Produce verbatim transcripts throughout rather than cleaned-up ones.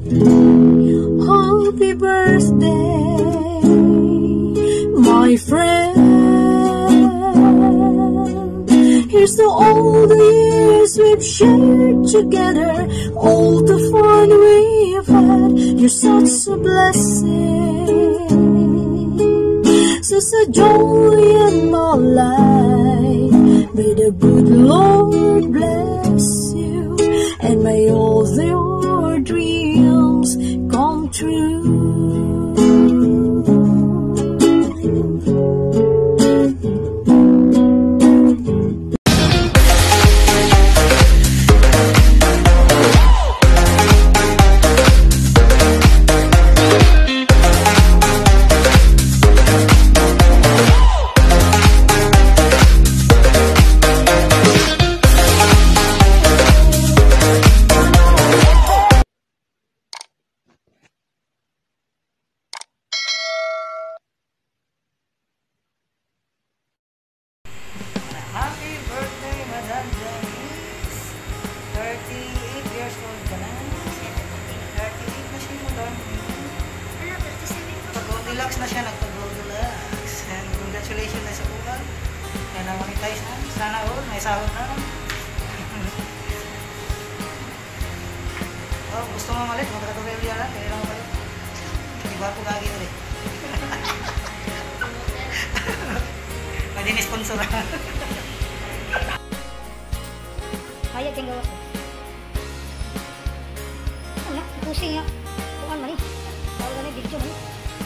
Happy birthday, my friend. Here's to all the years we've shared together, all the fun we've had. You're such a blessing, such a joy in my life. May the good Lord bless you, and may all your dreams come true. Happy birthday, Madam Janice. thirty-eight years old ka na. thirty-eight na siya, Madam. Pag-Goldilocks na siya, nagpag-Goldilocks. And congratulations na sa buwan. Yan ang monetize na. Sana all, may sahod na. Oh, gusto mo malit? Magkakatuloy ulit yan. Kaya lang mo malit. Iba po gagi ulit. Pwede ni-sponsor. Kaya kang gawa ko. Ano? Pusing nga. Kuhan man eh. Tawag na video man eh.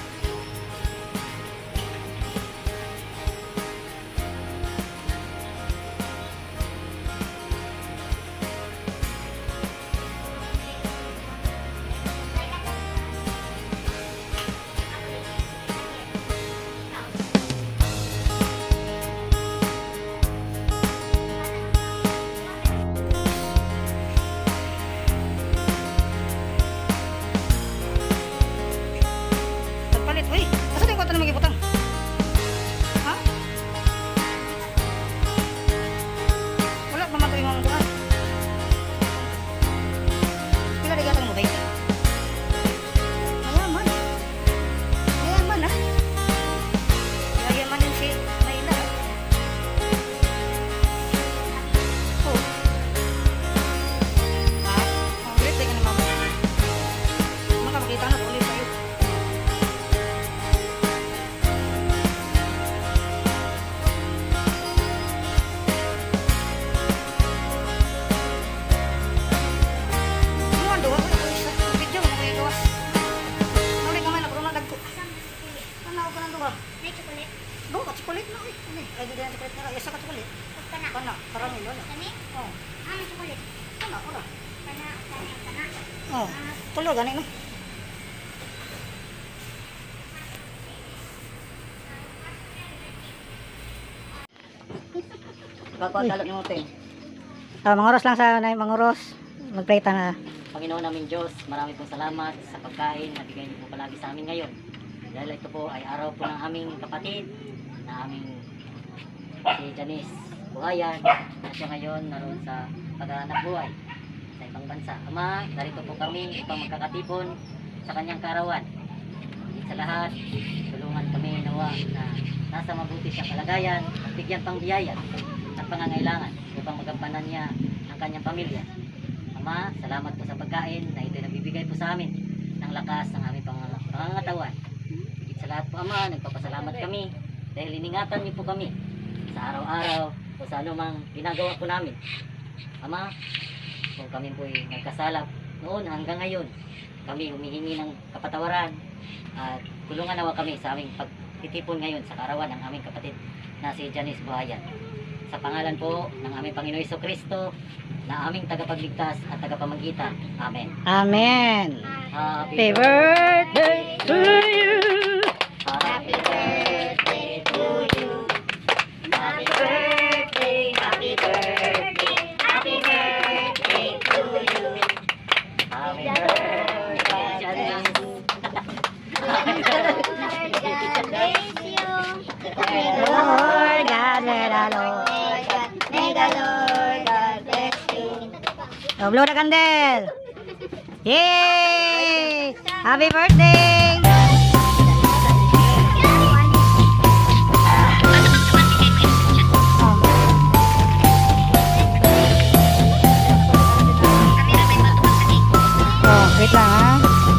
Oh, tulo gani no. Bakit talot ni mo te? Ah, manguros lang sa manguros. Magpreta na. Panginoon namin Diyos, marami pong salamat sa pagkain na bigay niyo po palagi sa amin ngayon. Dahil ito po ay araw po ng aming kapatid, na aming si Janice Buhayan, na siya ngayon naroon sa paghahanap buhay sa ibang bansa. Ama, narito po kami upang magkakatipon sa kanyang karawan. Sa lahat, tulungan kami nawa na nasa mabuti siyang kalagayan at bigyan pang biyaya at pangangailangan upang magampanan niya ang kanyang pamilya. Ama, salamat po sa pagkain na ito'y nagbibigay po sa amin ng lakas ng aming pangangatawan. Higit sa lahat po, Ama, nagpapasalamat kami dahil iningatan niyo po kami sa araw-araw o sa anumang ginagawa po namin. Ama, kung kami po ay nagkasala noon hanggang ngayon, kami humihingi ng kapatawaran at tulungan nawa kami sa aming pagtitipon ngayon sa karawan ng aming kapatid na si Janice Buhayan. Sa pangalan po ng aming Panginoon Jesucristo na aming tagapagligtas at tagapamagitan. Amen. Amen. Happy Happy birthday to you. Happy birthday to you. Happy birthday, happy birthday, happy birthday to you. Happy birthday, Janice. Lord God, may the Lord, may the Lord God bless you. oh, blow the candle. Yay! Happy birthday! Oh, wait lang ha.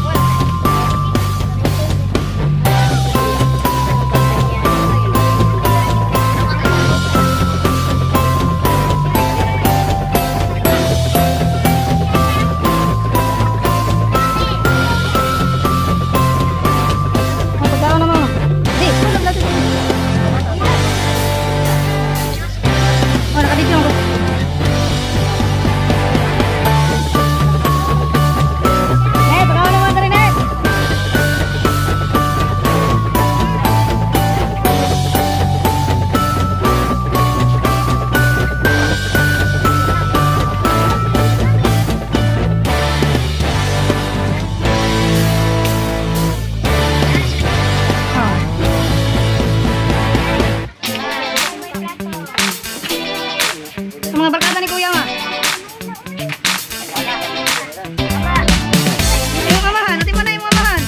Mga barkada ni Kuya ma. Yung mamahan, natin mo na yung mamahan.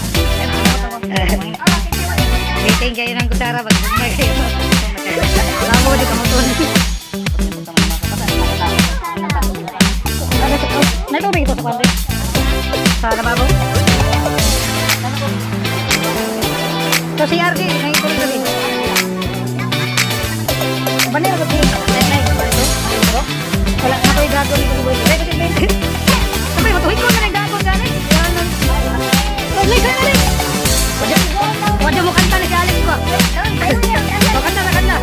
Waiting kayo ng kutsara pag bumay kayo. Labo di kamutuan. Natubig ito sa kwante. Sa lababo. So si R D, nangitulog sabi. Banay ako din. Wala na ko i-dragon nito ni Boy. Pero kasi hindi. Sabay, matuhin ko na nag-dragon gani. Lagay ka na rin. Wadya mo kanta na si Alex ko. O kanta na kanta.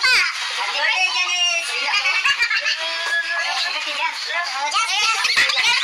Happy birthday, Janice!